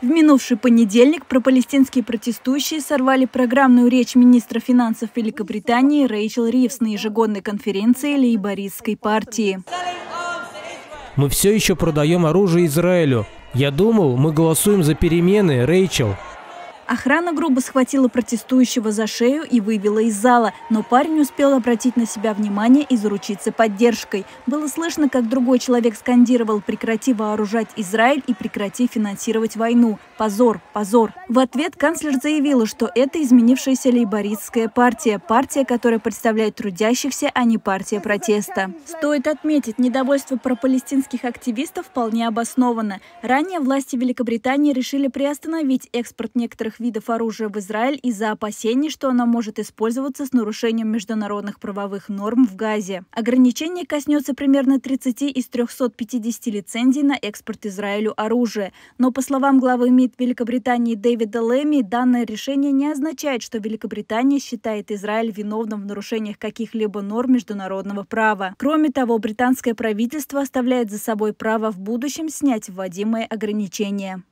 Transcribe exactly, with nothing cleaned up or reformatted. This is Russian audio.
В минувший понедельник пропалестинские протестующие сорвали программную речь министра финансов Великобритании Рэйчел Ривз на ежегодной конференции лейбористской партии. Мы все еще продаем оружие Израилю. Я думал, мы голосуем за перемены, Рэйчел. Охрана грубо схватила протестующего за шею и вывела из зала, но парень успел обратить на себя внимание и заручиться поддержкой. Было слышно, как другой человек скандировал: «Прекрати вооружать Израиль и прекрати финансировать войну. Позор, позор». В ответ канцлер заявила, что это изменившаяся лейбористская партия, партия, которая представляет трудящихся, а не партия протеста. Стоит отметить, недовольство пропалестинских активистов вполне обосновано. Ранее власти Великобритании решили приостановить экспорт некоторых видов оружия в Израиль из-за опасений, что оно может использоваться с нарушением международных правовых норм в Газе. Ограничение коснется примерно тридцати из трёхсот пятидесяти лицензий на экспорт Израилю оружия. Но, по словам главы МИД Великобритании Дэвида Лэми, данное решение не означает, что Великобритания считает Израиль виновным в нарушениях каких-либо норм международного права. Кроме того, британское правительство оставляет за собой право в будущем снять вводимые ограничения.